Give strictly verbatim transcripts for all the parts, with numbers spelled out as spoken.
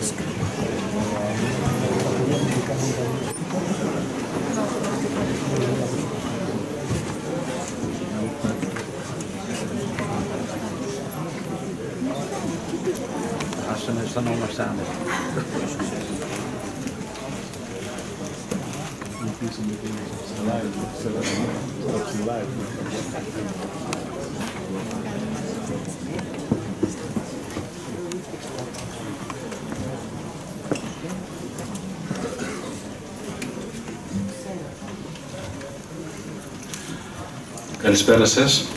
Σαν όλα σαν. Καλησπέρα σας.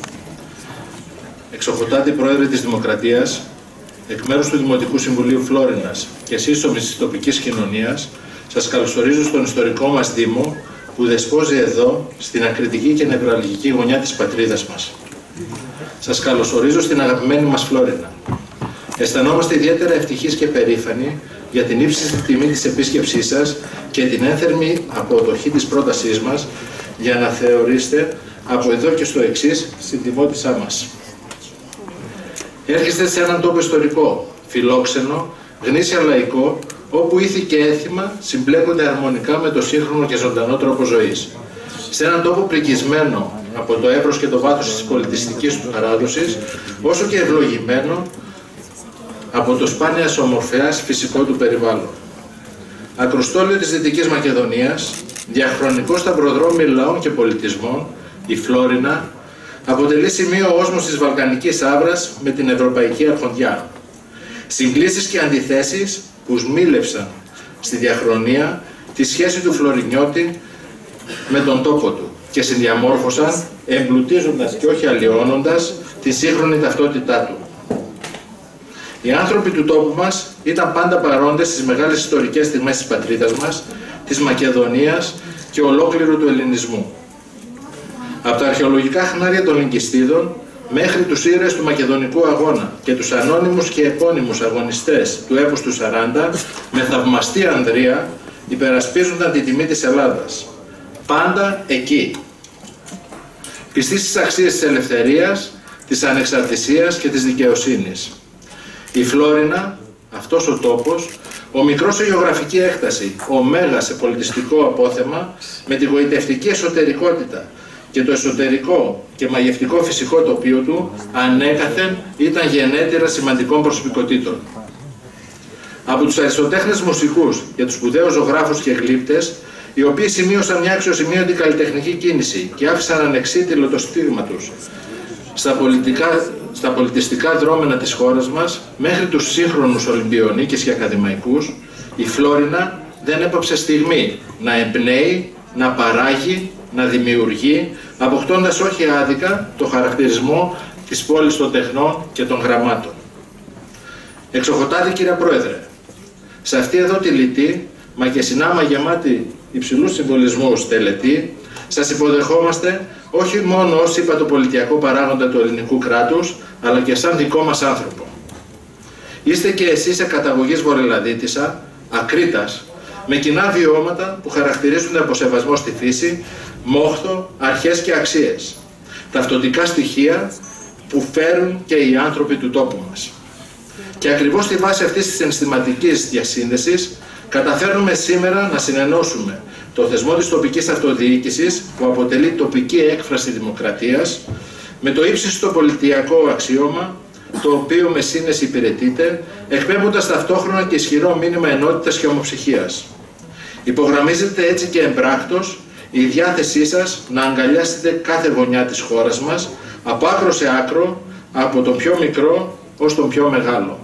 Εξοχοτάτη Πρόεδρε της Δημοκρατίας, εκ μέρους του Δημοτικού Συμβουλίου Φλόρινας και σύσσωμης της τοπικής κοινωνίας, σας καλωσορίζω στον ιστορικό μας Δήμο που δεσπόζει εδώ, στην ακριτική και νευραλγική γωνιά της πατρίδας μας. Σας καλωσορίζω στην αγαπημένη μας Φλόρινα. Αισθανόμαστε ιδιαίτερα ευτυχείς και περήφανοι για την ύψιστη τιμή της επίσκεψής σας και την ένθερμη αποδοχή της πρότασής μας για να θεωρήσετε από εδώ και στο εξής συντιμότητά μας. Έρχεστε σε έναν τόπο ιστορικό, φιλόξενο, γνήσια λαϊκό, όπου ήθη και έθιμα συμπλέκονται αρμονικά με το σύγχρονο και ζωντανό τρόπο ζωής. Σε έναν τόπο πρικισμένο από το εύρος και το βάθος της πολιτιστικής του παράδοσης, όσο και ευλογημένο από το σπάνιας ομορφιάς φυσικό του περιβάλλον. Ακροστόλιο της Δυτικής Μακεδονίας, διαχρονικό σταυροδρόμι λαών και πολιτισμών, η Φλόρινα αποτελεί σημείο όσμος της Βαλκανικής Άβρας με την Ευρωπαϊκή Αρχοντιά. Συγκλήσεις και αντιθέσεις που σμήλευσαν στη διαχρονία τη σχέση του Φλωρινιώτη με τον τόπο του και συνδιαμόρφωσαν, εμπλουτίζοντας και όχι αλλοιώνοντας, τη σύγχρονη ταυτότητά του. Οι άνθρωποι του τόπου μας ήταν πάντα παρόντες στις μεγάλες ιστορικές στιγμές της πατρίδας μας, της Μακεδονίας και ολόκληρου του ελληνισμού. Από τα αρχαιολογικά χνάρια των Λυγκιστίδων μέχρι τους ήρωες του Μακεδονικού Αγώνα και τους ανώνυμους και επώνυμους αγωνιστές του έπους του σαράντα, με θαυμαστή ανδρεία υπερασπίζονταν τη τιμή της Ελλάδας. Πάντα εκεί. Πιστοί στις αξίες της ελευθερίας, της ανεξαρτησίας και της δικαιοσύνης. Η Φλόρινα, αυτός ο τόπος, ο μικρός σε γεωγραφική έκταση, ο μέγας σε πολιτιστικό απόθεμα, με τη γοητευτική εσωτερικότητα και το εσωτερικό και μαγευτικό φυσικό τοπίο του, ανέκαθεν ήταν γενέτειρα σημαντικών προσωπικότητων. Από τους αριστοτέχνες μουσικούς και τους σπουδαίους ζωγράφους και γλύπτες, οι οποίοι σημείωσαν μια αξιοσημείωτη καλλιτεχνική κίνηση και άφησαν ανεξίτηλο το στίγμα τους στα, πολιτικά, στα πολιτιστικά δρόμενα της χώρας μας, μέχρι τους σύγχρονους Ολυμπιονίκες και ακαδημαϊκούς, η Φλόρινα δεν έπαψε στιγμή να εμπνέει, να παράγει, να δημιουργεί, αποκτώντας όχι άδικα το χαρακτηρισμό της πόλης των τεχνών και των γραμμάτων. Εξοχοτάτη κύριε Πρόεδρε, σε αυτή εδώ τη λιτή, μα και συνάμα γεμάτη υψηλούς συμβολισμούς τελετή, σας υποδεχόμαστε όχι μόνο ως είπα το πολιτιακό παράγοντα του ελληνικού κράτους, αλλά και σαν δικό μας άνθρωπο. Είστε και εσείς σε καταγωγής Βορειοελλαδίτισσα, Ακρίτας, με κοινά βιώματα που χαρακτηρίζονται από σεβασμό στη φύση, μόχθο, αρχές και αξίες. Ταυτοτικά στοιχεία που φέρουν και οι άνθρωποι του τόπου μας. Και ακριβώς στη βάση αυτής της εναισθηματικής διασύνδεσης καταφέρνουμε σήμερα να συνενώσουμε το θεσμό της τοπικής αυτοδιοίκησης που αποτελεί τοπική έκφραση δημοκρατίας με το ύψιστο πολιτιακό αξίωμα το οποίο με σύνεση υπηρετείται, εκπέμποντας ταυτόχρονα και ισχυρό μήνυμα ενότητας και ομοψυχίας. Υπογραμμίζεται έτσι και εμπράκτος η διάθεσή σας να αγκαλιάσετε κάθε γωνιά της χώρας μας, από άκρο σε άκρο, από τον πιο μικρό ως τον πιο μεγάλο.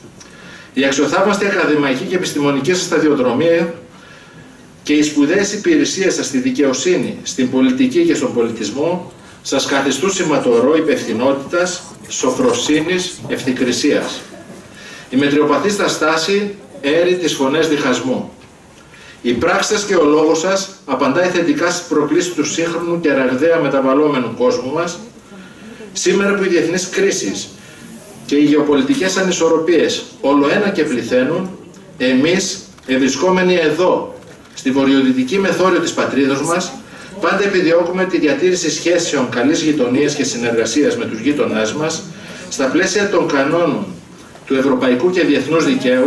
Η αξιοθαύμαστη ακαδημαϊκή και επιστημονική σας σταδιοδρομία και οι σπουδαίες υπηρεσίες σας στη δικαιοσύνη, στην πολιτική και στον πολιτισμό σας καθιστούν σηματορό υπευθυνότητας, σοφροσύνης, ευθυκρισίας. Η μετριοπαθή σας στάση έρει τις φωνές διχασμού. Η πράξη σας και ο λόγος σας απαντάει θετικά στις προκλήσεις του σύγχρονου και ραγδαία μεταβαλλόμενου κόσμου μας, σήμερα που οι διεθνείς κρίσεις και οι γεωπολιτικές ανισορροπίες όλο ένα και πληθαίνουν, εμείς, ευρισκόμενοι εδώ, στη βορειοδυτική μεθόριο της πατρίδος μας, πάντα επιδιώκουμε τη διατήρηση σχέσεων καλής γειτονίας και συνεργασίας με τους γείτονάς μας, στα πλαίσια των κανόνων του ευρωπαϊκού και διεθνούς δικαίου,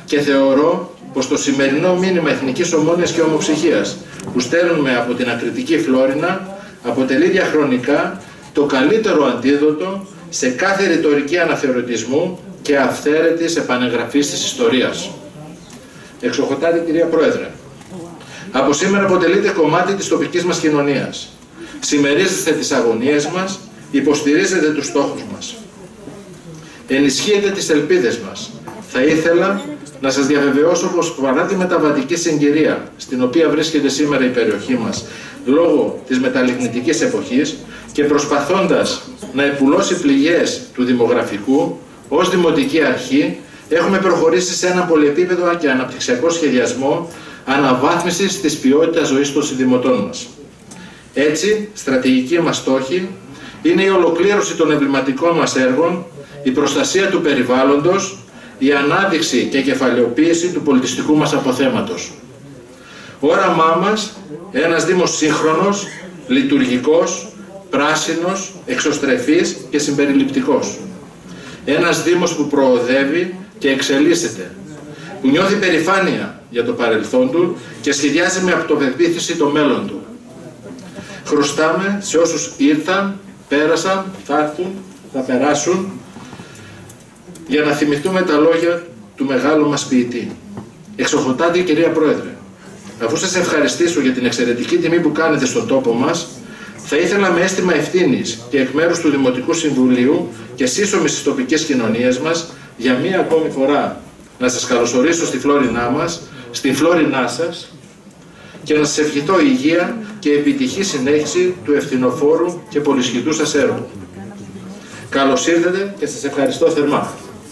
και θεωρώ πως το σημερινό μήνυμα εθνικής ομόνοιας και ομοψυχίας που στέλνουμε από την ακριτική Φλόρινα αποτελεί διαχρονικά το καλύτερο αντίδοτο σε κάθε ρητορική αναθεωρητισμού και αυθαίρετης επανεγραφής της ιστορίας. Εξοχοτάτη κυρία Πρόεδρε, από σήμερα αποτελείτε κομμάτι της τοπικής μας κοινωνίας. Συμμερίζεστε τις αγωνίες μας, υποστηρίζετε τους στόχους μας. Ενισχύετε τις ελπίδες μας. Θα ήθελα να σας διαβεβαιώσω πως παρά τη μεταβατική συγκυρία στην οποία βρίσκεται σήμερα η περιοχή μας λόγω της μεταλλιγνητικής εποχής και προσπαθώντας να επουλώσει πληγές του δημογραφικού, ως Δημοτική Αρχή έχουμε προχωρήσει σε ένα πολυεπίπεδο και αναπτυξιακό σχεδιασμό αναβάθμισης της ποιότητας ζωής των συνδημοτών μας. Έτσι, στρατηγική μας στόχη είναι η ολοκλήρωση των εμβληματικών μας έργων, η προστασία του περιβάλλοντος, η ανάδειξη και κεφαλαιοποίηση του πολιτιστικού μας αποθέματος. Όραμά μας, ένας Δήμος σύγχρονος, λειτουργικός, πράσινος, εξωστρεφής και συμπεριληπτικός. Ένας Δήμος που προοδεύει και εξελίσσεται, που νιώθει περηφάνεια για το παρελθόν του και σχεδιάζει με αυτοπεποίθηση το μέλλον του. Χρωστάμε σε όσους ήρθαν, πέρασαν, θα έρθουν, θα περάσουν, για να θυμηθούμε τα λόγια του μεγάλου μας ποιητή. Εξοχοτάτη κυρία Πρόεδρε, αφού σας ευχαριστήσω για την εξαιρετική τιμή που κάνετε στον τόπο μας, θα ήθελα με αίσθημα ευθύνης και εκ μέρους του Δημοτικού Συμβουλίου και σύσσωμης στις τοπικές κοινωνίες μας, για μία ακόμη φορά να σας καλωσορίσω στη Φλόρινά μας, στην Φλόρινά σας, και να σας ευχηθώ υγεία και επιτυχή συνέχιση του ευθυνοφόρου και πολυσχητού σας έργου. Καλώς ήρθατε και σας ευχαριστώ θερμά.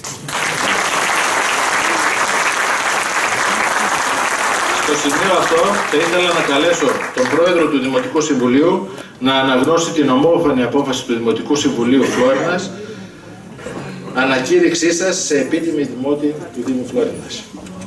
Στο σημείο αυτό θα ήθελα να καλέσω τον Πρόεδρο του Δημοτικού Συμβουλίου να αναγνώσει την ομόφωνη απόφαση του Δημοτικού Συμβουλίου Φλόρινας, ανακήρυξή σας σε επίτιμη δημότη του Δήμου Φλόρινας.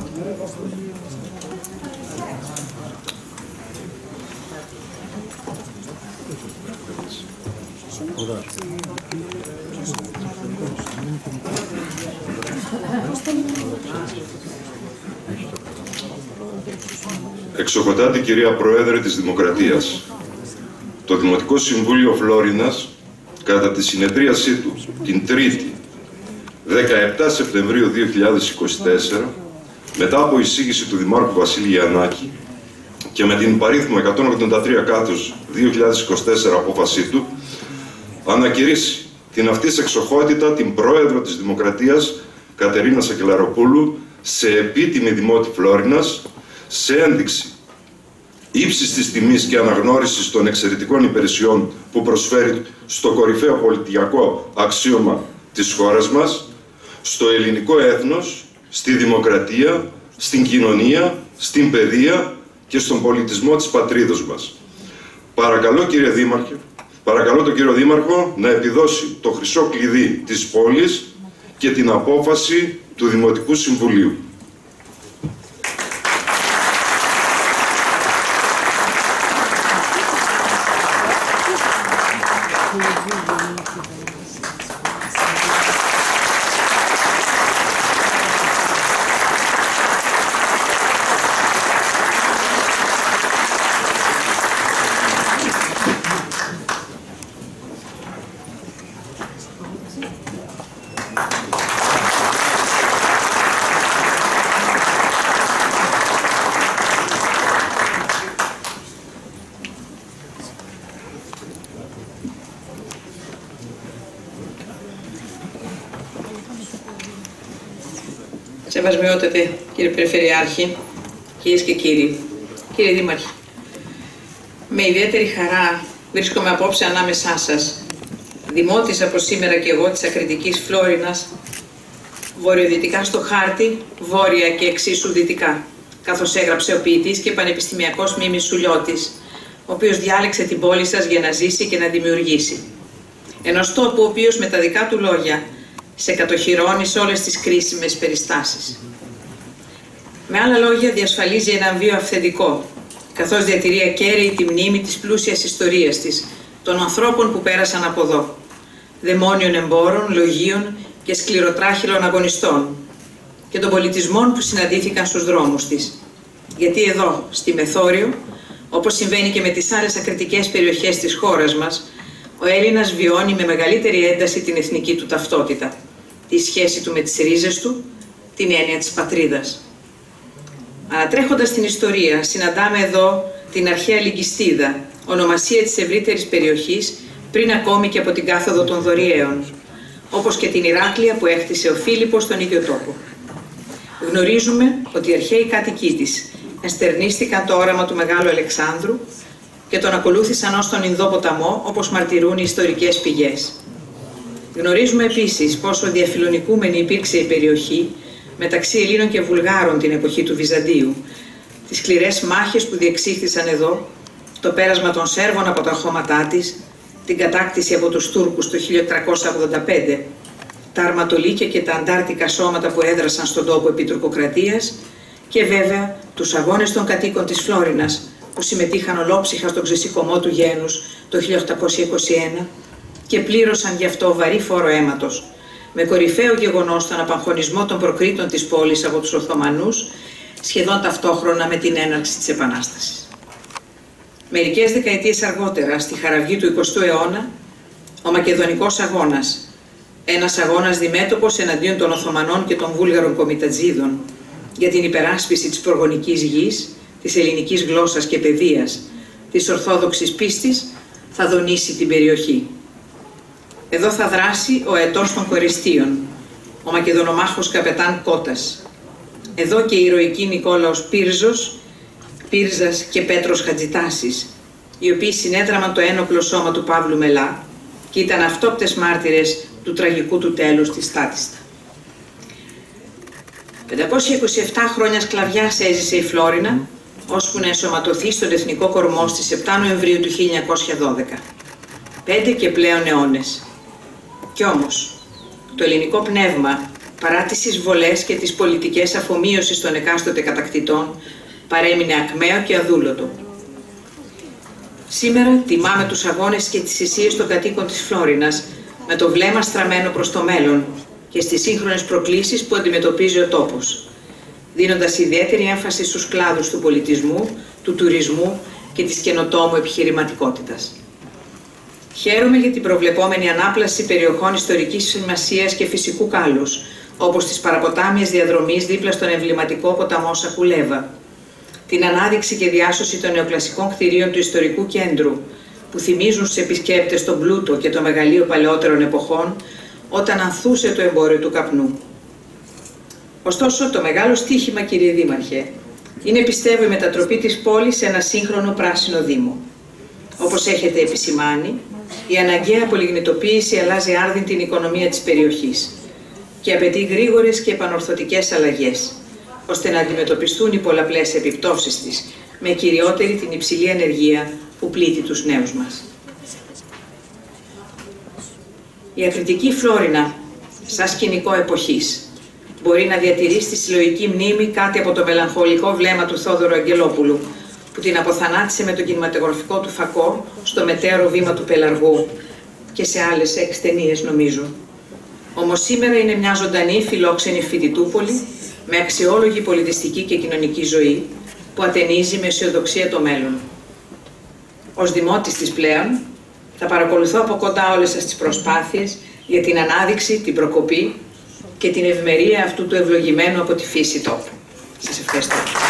Εξοχοτάτη κυρία Πρόεδρε της Δημοκρατίας, το Δημοτικό Συμβούλιο Φλόρινας, κατά τη συνεδρίασή του την Τρίτη, δεκαεπτά Σεπτεμβρίου δύο χιλιάδες είκοσι τέσσερα, μετά από εισήγηση του Δημάρχου Βασίλη Γιαννάκη και με την παρίθμο εκατόν ογδόντα τρία κάθετος δύο χιλιάδες είκοσι τέσσερα απόφασή του, ανακηρύσει την αυτής εξοχότητα την Πρόεδρο της Δημοκρατίας Κατερίνα Σακελαροπούλου σε επίτιμη Δημότη Φλόρινας, σε ένδειξη ύψης της τιμής και αναγνώρισης των εξαιρετικών υπηρεσιών που προσφέρει στο κορυφαίο πολιτιακό αξίωμα της χώρας μας, στο ελληνικό έθνος, στη δημοκρατία, στην κοινωνία, στην παιδεία και στον πολιτισμό της πατρίδος μας. Παρακαλώ κύριε Δήμαρχε, παρακαλώ τον κύριο Δήμαρχο να επιδώσει το χρυσό κλειδί της πόλης και την απόφαση του Δημοτικού Συμβουλίου. Σεβασμιότατε κύριε Περιφερειάρχη, κυρίες και κύριοι, κύριε Δήμαρχε, με ιδιαίτερη χαρά βρίσκομαι απόψε ανάμεσά σας, δημότης από σήμερα και εγώ της ακριτικής Φλόρινας, βορειοδυτικά στο χάρτη, βόρεια και εξίσου δυτικά, καθώς έγραψε ο ποιητής και πανεπιστημιακός Μίμης Σουλιώτης, ο οποίος διάλεξε την πόλη σας για να ζήσει και να δημιουργήσει. Ενός τόπου ο οποίος με τα δικά του λόγια σε κατοχυρώνει σε όλες τις κρίσιμες περιστάσεις. Με άλλα λόγια, διασφαλίζει έναν βίο αυθεντικό, καθώς διατηρεί ακέραιη τη μνήμη της πλούσιας ιστορίας της, των ανθρώπων που πέρασαν από εδώ, δαιμόνιων εμπόρων, λογίων και σκληροτράχυλων αγωνιστών, και των πολιτισμών που συναντήθηκαν στους δρόμους της. Γιατί εδώ, στη Μεθόριο, όπως συμβαίνει και με τις άλλες ακριτικές περιοχές της χώρας μας, ο Έλληνας βιώνει με μεγαλύτερη ένταση την εθνική του ταυτότητα, τη σχέση του με τις ρίζες του, την έννοια της πατρίδας. Ανατρέχοντας την ιστορία, συναντάμε εδώ την αρχαία Λυγκιστίδα, ονομασία της ευρύτερης περιοχής πριν ακόμη και από την κάθοδο των Δωριαίων, όπως και την Ηράκλεια που έκτισε ο Φίλιππος στον ίδιο τόπο. Γνωρίζουμε ότι οι αρχαίοι κάτοικοί της εστερνίστηκαν το όραμα του Μεγάλου Αλεξάνδρου και τον ακολούθησαν ως τον Ινδό ποταμό, όπως μαρτυρούν οι ιστορικές πηγές. Γνωρίζουμε επίσης πόσο διαφιλονικούμενη υπήρξε η περιοχή μεταξύ Ελλήνων και Βουλγάρων την εποχή του Βυζαντίου, τις σκληρές μάχες που διεξήχθησαν εδώ, το πέρασμα των Σέρβων από τα χώματά της, την κατάκτηση από τους Τούρκους το χίλια οκτακόσια ογδόντα πέντε, τα αρματολίκια και τα αντάρτικα σώματα που έδρασαν στον τόπο επί τουρκοκρατίας και βέβαια τους αγώνες των κατοίκων της Φλόρινας που συμμετείχαν ολόψυχα στον ξεσηκωμό του γένους το χίλια οκτακόσια είκοσι ένα και πλήρωσαν γι' αυτό βαρύ φόρο αίματος, με κορυφαίο γεγονός τον απαγχωνισμό των προκρήτων της πόλης από τους Οθωμανούς, σχεδόν ταυτόχρονα με την έναρξη της Επανάστασης. Μερικές δεκαετίες αργότερα, στη χαραυγή του εικοστού αιώνα, ο Μακεδονικός Αγώνας, ένας αγώνας διμέτωπος εναντίον των Οθωμανών και των Βούλγαρων κομιτατζίδων για την υπεράσπιση της προγονικής γης, της ελληνικής γλώσσας και παιδείας, της ορθόδοξης πίστης, θα δονήσει την περιοχή. Εδώ θα δράσει ο αετός των Κορεστίων, ο Μακεδονομάχος καπετάν Κώτας. Εδώ και η ηρωική Νικόλαος Πύρζος, Πύρζας και Πέτρος Χατζητάσης, οι οποίοι συνέδραμαν το ένοπλο σώμα του Παύλου Μελά και ήταν αυτόπτες μάρτυρες του τραγικού του τέλους στη Στάτιστα. πεντακόσια είκοσι επτά χρόνια σκλαβιάς έζησε η Φλόρινα, ώσπου να ενσωματωθεί στον Εθνικό Κορμό στις επτά Νοεμβρίου του χίλια εννιακόσια δώδεκα. Πέντε και πλέον αιώνες. Κι όμως, το ελληνικό πνεύμα, παρά τις εισβολές και τις πολιτικές αφομοίωσης των εκάστοτε κατακτητών, παρέμεινε ακμαίο και αδούλωτο. Σήμερα τιμάμε τους αγώνες και τις θυσίες των κατοίκων της Φλόρινας με το βλέμμα στραμμένο προς το μέλλον και στις σύγχρονες προκλήσεις που αντιμετωπίζει ο τόπος, δίνοντας ιδιαίτερη έμφαση στους κλάδους του πολιτισμού, του τουρισμού και της καινοτόμου επιχειρηματικότητας. Χαίρομαι για την προβλεπόμενη ανάπλαση περιοχών ιστορικής σημασίας και φυσικού κάλους, όπως τις παραποτάμιες διαδρομής δίπλα στον εμβληματικό ποταμό Σακουλέβα, την ανάδειξη και διάσωση των νεοκλασικών κτηρίων του ιστορικού κέντρου, που θυμίζουν στους επισκέπτες τον πλούτο και το μεγαλείο παλαιότερων εποχών, όταν ανθούσε το εμπόριο του καπνού. Ωστόσο, το μεγάλο στίχημα, κύριε Δήμαρχε, είναι, πιστεύω, η μετατροπή της πόλης σε ένα σύγχρονο πράσινο δήμο. Όπως έχετε επισημάνει, η αναγκαία πολυγνητοποίηση αλλάζει άρδιν την οικονομία της περιοχής και απαιτεί γρήγορες και επανορθωτικές αλλαγές, ώστε να αντιμετωπιστούν οι πολλαπλές επιπτώσεις της, με κυριότερη την υψηλή ανεργία που πλήττει τους νέους μας. Η ακριτική Φλόρινα, σαν σκηνικό εποχής, μπορεί να διατηρήσει στη συλλογική μνήμη κάτι από το μελαγχολικό βλέμμα του Θόδωρου Αγγελόπουλου, που την αποθανάτησε με τον κινηματογραφικό του φακό στο μετέωρο βήμα του Πελαργού και σε άλλες έξι ταινίες, νομίζω. Όμως σήμερα είναι μια ζωντανή φιλόξενη φοιτητούπολη με αξιόλογη πολιτιστική και κοινωνική ζωή που ατενίζει με αισιοδοξία το μέλλον. Ως δημότης της πλέον, θα παρακολουθώ από κοντά όλες σας τις προσπάθειες για την ανάδειξη, την προκοπή και την ευημερία αυτού του ευλογημένου από τη φύση τόπου. Σας ευχαριστώ.